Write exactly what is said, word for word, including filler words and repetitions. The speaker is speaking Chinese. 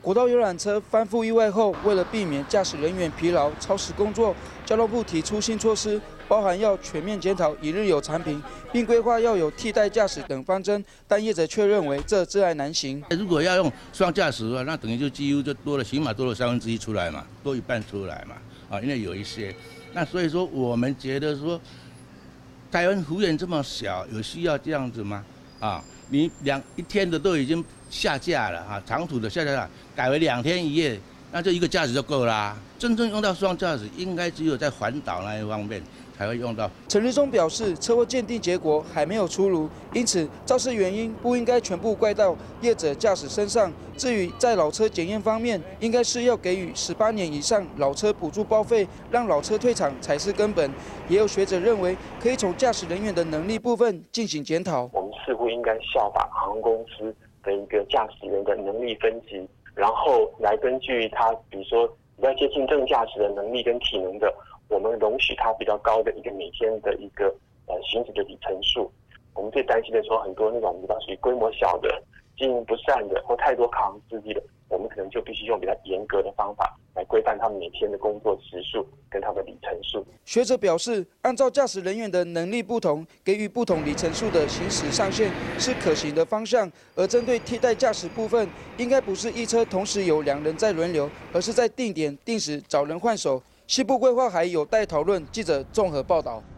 国道游览车翻覆意外后，为了避免驾驶人员疲劳、超时工作，交通部提出新措施，包含要全面检讨一日游产品，并规划要有替代驾驶等方针。但业者却认为这窒碍难行。 如果要用双驾驶的话，那等于就几乎就多了，起码多了三分之一出来嘛，多一半出来嘛。啊，因为有一些，那所以说我们觉得说，台湾幅员这么小，有需要这样子吗？啊，你两一天的都已经下架了啊，长途的下架了，改为两天一夜，那就一个驾驶就够啦。真正用到双驾驶，应该只有在环岛那一方面才会用到。 陈日忠表示，车祸鉴定结果还没有出炉，因此肇事原因不应该全部怪到业者驾驶身上。至于在老车检验方面，应该是要给予十八年以上老车补助报废，让老车退场才是根本。也有学者认为，可以从驾驶人员的能力部分进行检讨。 我们似乎应该效法航空公司的一个驾驶员的能力分级，然后来根据他，比如说比较接近正驾驶的能力跟体能的，我们容许他比较高的一个每天的一个呃行驶的里程数。我们最担心的说，很多那种比较属于规模小的、经营不善的或太多靠行司机的，我们可能就必须用比较严格的方法来规范他们每天的工作时数跟他们的里程数。 学者表示，按照驾驶人员的能力不同，给予不同里程数的行驶上限是可行的方向。而针对替代驾驶部分，应该不是一车同时有两人在轮流，而是在定点定时找人换手。西部规划还有待讨论。记者综合报道。